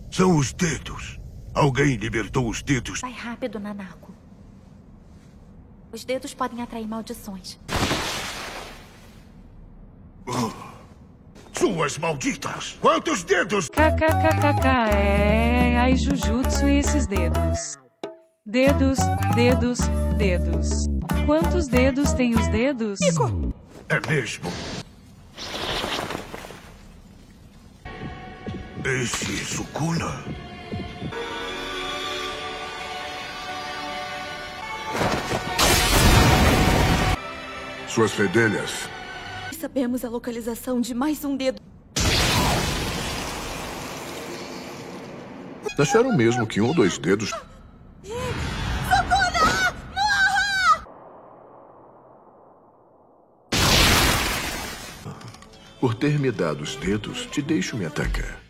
São os dedos. Alguém libertou os dedos. Vai rápido, Nanako. Os dedos podem atrair maldições. Suas malditas! Quantos dedos? KKKKK, ai Jujutsu e esses dedos. Dedos, dedos, dedos. Quantos dedos tem os dedos? É mesmo. Esse Sukuna. Suas fedelhas. Sabemos a localização de mais um dedo. Acharam mesmo que 1 ou 2 dedos... Sukuna! Morra! Por ter me dado os dedos, te deixo me atacar.